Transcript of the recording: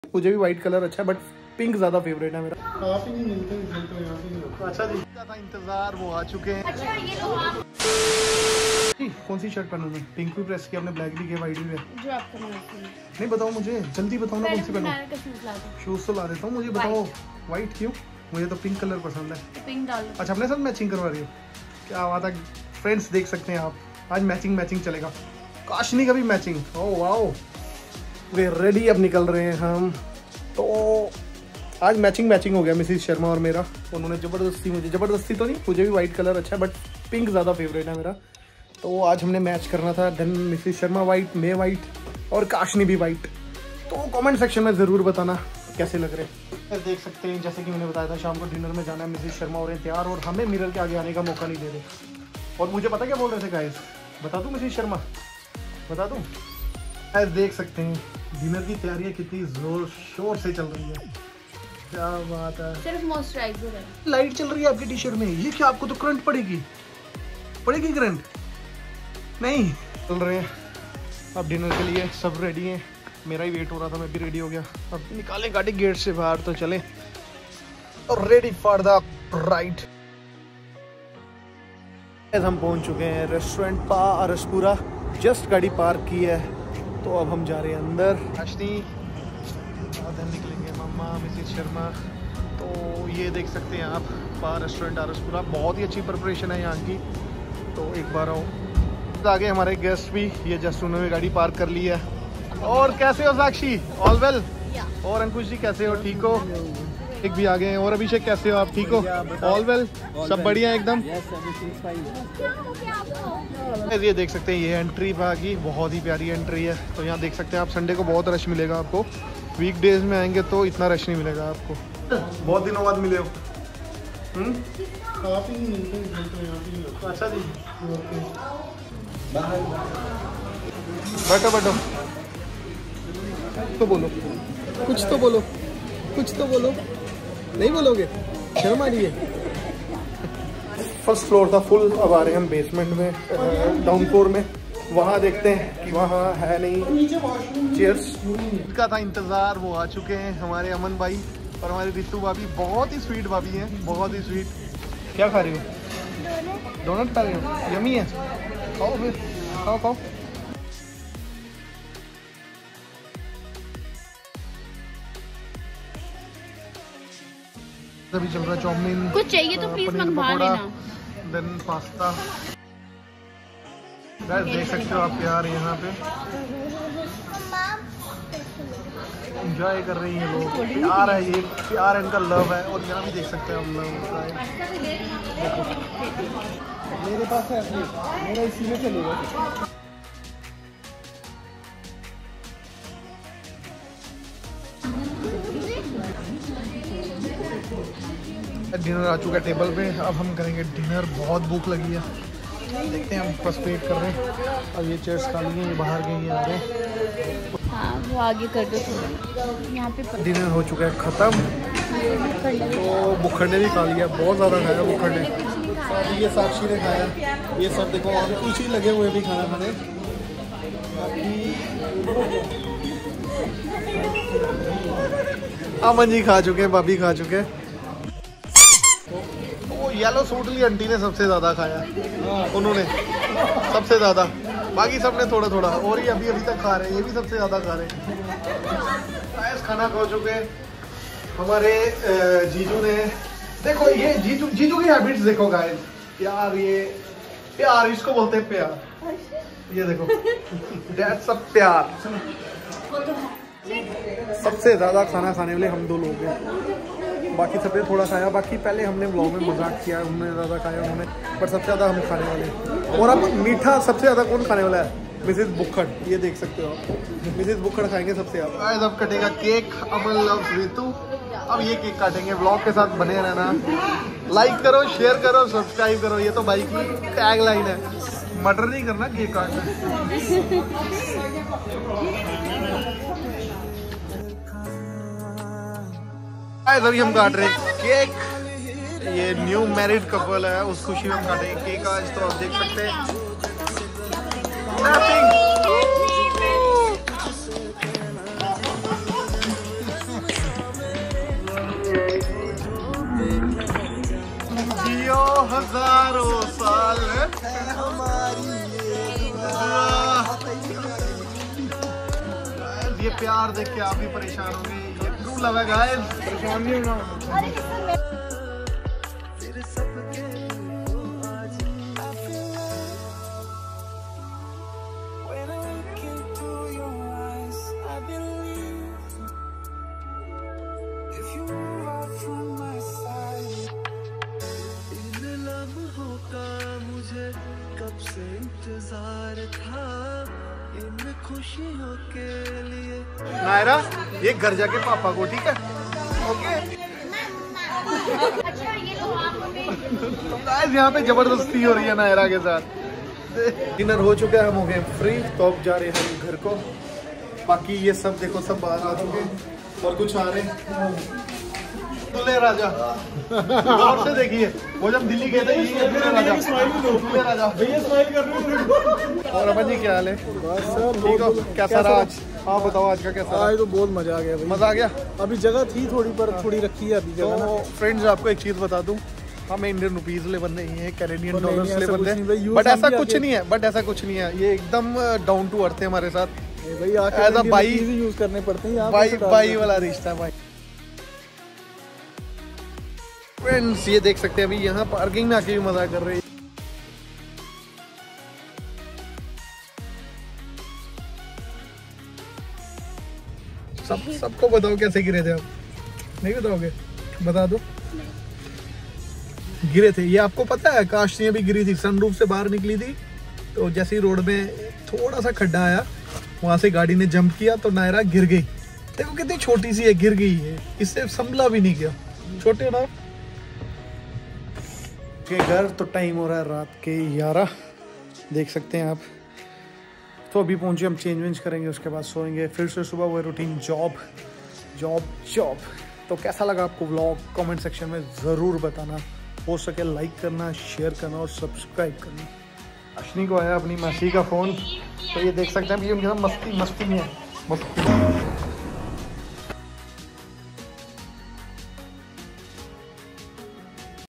मुझे भी white colour अच्छा है बट पिंक ज्यादा फेवरेट है मेरा। आप ही नहीं मिलते तो यहाँ पे नहीं। अच्छा जी था इंतजार, वो आ चुके हैं। अच्छा ये लो आप। कौन सी शर्ट पहनूं मैं? पिंक भी प्रेस किया, आपने ब्लैक भी किया, व्हाइट भी है। जो आपको नहीं बताओ मुझे, जल्दी बताओ ना कौन सी पहनूं। शूज तो ला देता हूँ, मुझे बताओ व्हाइट क्यों? मुझे तो पिंक कलर पसंद है। पिंक डाल दो। अच्छा अपने साथ मैचिंग करवा रही हो, क्या बात है फ्रेंड्स, देख सकते हैं आप आज मैचिंग चलेगा। काशनी का भी matching, oh wow we ready, अब निकल रहे हैं हम। तो आज मैचिंग हो गया मिसिस शर्मा और मेरा। उन्होंने ज़बरदस्ती तो नहीं, मुझे भी वाइट कलर अच्छा है बट पिंक ज़्यादा फेवरेट है मेरा। तो आज हमने मैच करना था। देन मिसिस शर्मा वाइट, मैं वाइट और काशनी भी वाइट। तो कमेंट सेक्शन में ज़रूर बताना कैसे लग रहे। देख सकते हैं जैसे कि मैंने बताया था शाम को डिनर में जाना है। मिसिस शर्मा हो रहे हैं तैयार और हमें मिरर के आगे आने का मौका नहीं दे रहे। और मुझे पता क्या बोल रहे थे गाइस, बता दूँ मिसिस शर्मा, बता दूँ? देख सकते हैं डिनर की तैयारियां कितनी जोर शोर से चल रही है। क्या बात है, सिर्फ मॉइस्चराइजर है। लाइट चल रही है आपकी टी शर्ट में, ये क्या आपको तो करंट पड़ेगी करंट? नहीं चल रहे हैं अब डिनर के लिए, सब रेडी हैं। मेरा ही वेट हो रहा था, मैं भी रेडी हो गया। अब निकाले गाड़ी गेट से बाहर तो चले और रेडी फॉर द राइड। हम पहुंच चुके हैं रेस्टोरेंट पारसपुरा, जस्ट गाड़ी पार्क की है तो अब हम जा रहे हैं अंदर। अश्नी निकलेंगे मम्मा मिसिस शर्मा। तो ये देख सकते हैं आप रेस्टोरेंट आरसपुरा, बहुत ही अच्छी प्रिपरेशन है यहाँ की, तो एक बार आओ। आगे हमारे गेस्ट भी, ये जस्ट उन्होंने गाड़ी पार्क कर ली है। और कैसे हो साक्षी? All well? और अंकुश जी कैसे हो, ठीक हो? एक भी आ गए हैं। और अभिषेक कैसे हो आप, ठीक हो? All well? सब बढ़िया एकदम। ये देख सकते हैं ये एंट्री बाकी बहुत ही प्यारी एंट्री है। तो यहाँ देख सकते हैं आप, संडे को बहुत रश मिलेगा आपको। वीकडेज में आएंगे तो इतना रश नहीं मिलेगा आपको। बहुत दिनों बाद मिले हो। आप ही नहीं मिलते तो यहाँ पे नहीं। अच्छा जी बैठो तो बोलो, कुछ तो बोलो। नहीं बोलोगे? शर्म आ रही है। फर्स्ट फ्लोर था फुल, अब आ रहे हैं हम बेसमेंट में, डाउन फ्लोर में। वहाँ देखते हैं कि वहाँ है नहीं चेयर्स। इनका था इंतज़ार, वो आ चुके हैं हमारे अमन भाई और हमारी रितु भाभी। बहुत ही स्वीट भाभी हैं, बहुत ही स्वीट। क्या खा रही हो? डोनट खा रही हो? यमी है, खाओ फिर, खाओ। अभी चल रहा है चाउमीन, कुछ चाहिए तो प्लीज मंगवा लेना। Then pasta. देख सकते हो आप प्यार यहाँ पे एंजॉय कर रही हैं लोग। प्यार है ये, प्यार इनका लव है। और यहाँ भी देख सकते हैं हम लव होता है। देखो मेरे पास है, मेरा इसी में चलेगा। डिनर आ चुका है टेबल पे, अब हम करेंगे डिनर। बहुत भूख लगी है, देखते हैं हम बस वेट कर रहे हैं। अब ये चेयर्स खाली हैं, ये बाहर गई हैं आ रहे। हाँ वो आगे कर दो थोड़ा यहाँ पे। डिनर हो चुका है ख़त्म। तो बुखड़ ने भी खा लिया, बहुत ज़्यादा खाया बुखड़ ने। ये साक्षी ने खाया, ये सब देखो और कुछ ही लगे हुए भी खाना खाने। अमन जी खा चुके हैं, भाभी खा चुके हैं। येलो सूट ली आंटी ने सबसे ज़्यादा खाया, उन्होंने सबसे ज़्यादा, बाकी सबने थोड़ा थोड़ा। और ये अभी तक खा रहे हैं, ये भी सबसे ज़्यादा खा रहे हैं। खाना खा चुके हमारे जीजू ने। देखो ये जीजू की हैबिट्स देखो गाइस, प्यार, ये प्यार इसको बोलते हैं प्यार। ये देखो दैट्स अ प्यार। सबसे ज़्यादा खाना खाने वाले हम दो लोग हैं, बाकी सबने थोड़ा खाया। बाकी पहले हमने व्लॉग में मजाक किया, उन्होंने ज़्यादा खाया उन्होंने, पर सबसे ज़्यादा हम खाने वाले हैं। और अब मीठा सबसे ज़्यादा कौन खाने वाला है? मिसेस बुखड़। ये देख सकते हो आप, मिसेस बुखड़ खाएंगे सबसे ज़्यादा। अब कटेगा केक, अमन लव्स रितु। अब ये केक काटेंगे, व्लॉग के साथ बने रहना। लाइक करो, शेयर करो, सब्सक्राइब करो, ये तो भाई की टैग लाइन है। मर्डर नहीं करना, केक काटना। अभी हम काट रहे हैं केक। ये न्यू मैरिड कपल है, उस खुशी में हम काटेंगे केक आज। तो आप देख सकते हैं हजारों साल ये प्यार देख के आप भी परेशान होंगे। ये ट्रू लव है गाइस, परेशान नहीं होना। कब से इंतजार था इन खुशियों के लिए। नायरा ये घर जाके पापा को, ठीक है? ओके। अच्छा ये लो आप गाइस यहाँ पे जबरदस्ती हो रही है नायरा के साथ। डिनर हो चुका है, हम हो गए फ्री, तो अब जा रहे हैं हम घर को। बाकी ये सब देखो सब बाहर आ चुके हैं और कुछ आ रहे हैं। दूल्हे राजा और से देखिए, वो जब दिल्ली गए थे यही है दूल्हे राजा। दूल्हे राजा भैया स्माइल कर रहे हो। और अमन जी क्या हाल है? ठीक हो? कैसा रहा आज? आप बताओ आज का कैसा? आज तो बहुत मजा आ गया भाई। मजा आ गया। अभी जगह थी थोड़ी पर थोड़ी रखी है अभी जगह ना। तो फ्रेंड्स आपको एक चीज बता दूं, हमें इंडियन रुपीज ले बन नहीं है, कैनेडियन नहीं, डॉलर्स ले ऐसा बन कुछ नहीं भाई, है। यूज बट हम ऐसा भी कुछ आगे- नहीं है, बट ऐसा कुछ नहीं है। ये एकदम डाउन टू अर्थ है हमारे साथ। भाई As a भाई- यूज करने पड़ते हैं यहाँ भाई भाई वाला रिश्ता है भाई। फ्रेंड्स ये देख सकते हैं अभी यहाँ पार्किंग में आके भी मजा कर रहे हैं। सबको बताओ कैसे गिरे थे आप? नहीं बताओगे? बता दो। गिरे थे, ये आपको पता है? काशनी अभी गिरी थी, सनरूफ से बाहर निकली थी, तो जैसे ही रोड में थोड़ा सा खड्डा आया, वहां से गाड़ी ने जंप किया तो नायरा गिर गई। देखो कितनी छोटी सी है, गिर गई है, इससे संभला भी नहीं गया। छोटे ना के घर। तो टाइम हो रहा है रात के 11, देख सकते हैं आप। तो अभी पहुंचे, हम चेंज वेंज करेंगे, उसके बाद सोएंगे, फिर से सुबह वही रूटीन, जॉब जॉब जॉब। तो कैसा लगा आपको व्लॉग? कमेंट सेक्शन में ज़रूर बताना। हो सके लाइक करना, शेयर करना और सब्सक्राइब करना। अश्विनी को आया अपनी मासी का फ़ोन, तो ये देख सकते हैं अभी उनके साथ मस्ती में है। मस्ती